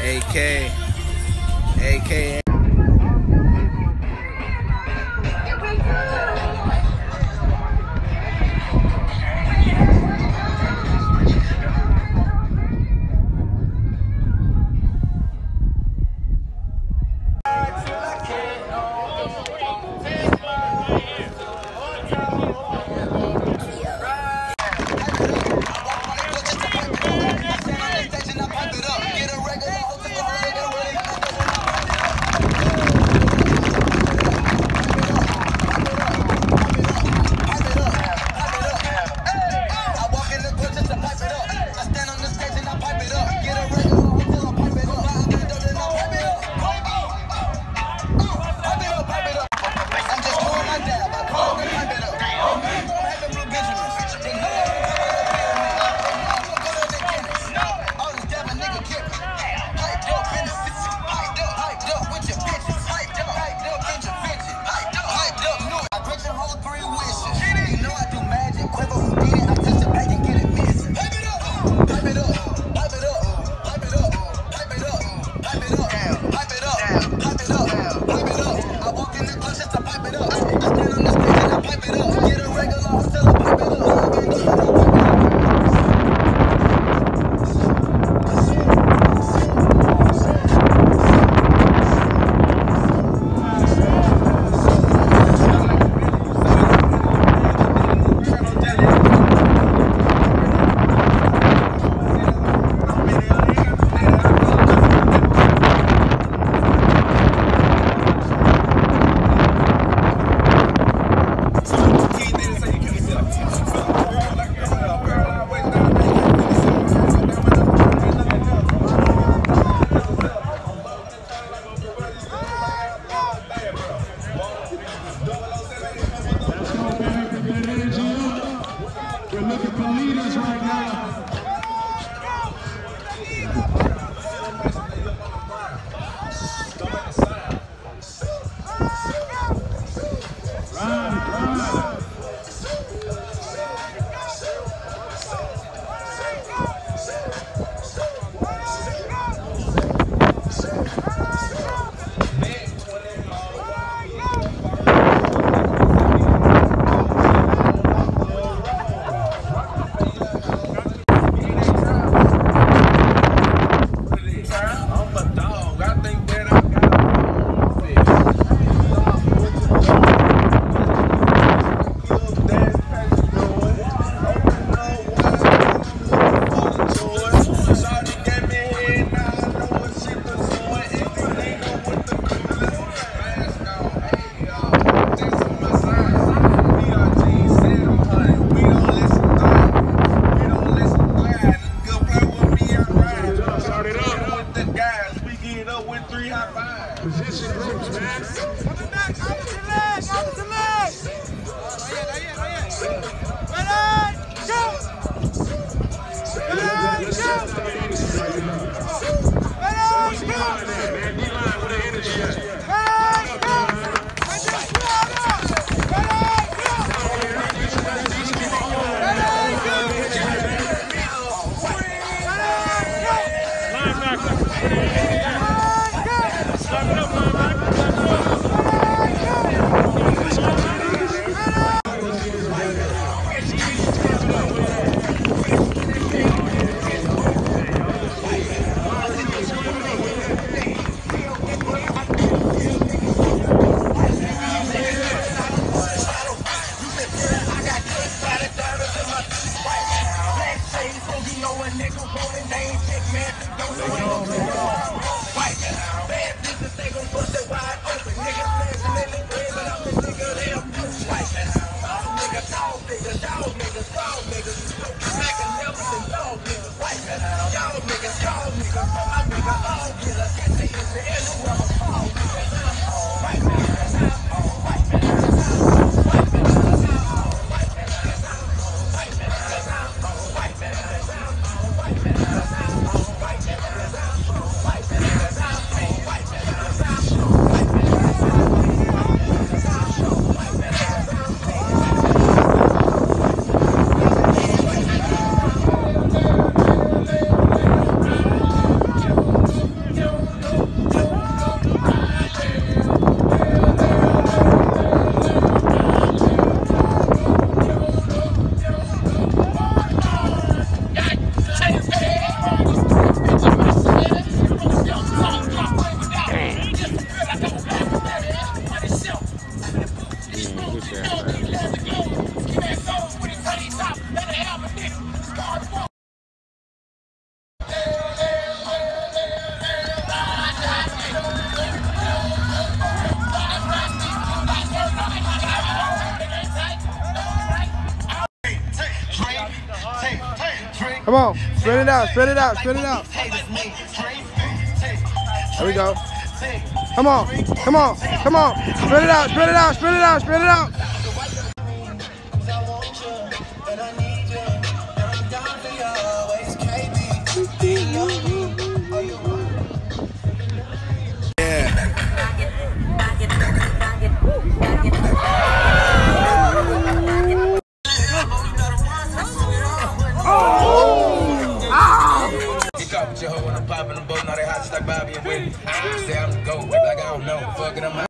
AK. Position groups, man. White, bad business, they gon' bust it wide. Come on. Spread it out. Spread it out. Spread it out. There we go. Come on. Come on. Come on. Spread it out. Spread it out. Spread it out. Spread it out. Your hoe when I'm popping them both, now they hot just like Bobby and Whitney. Say I'm the GOAT, like I don't know. Fucking them out.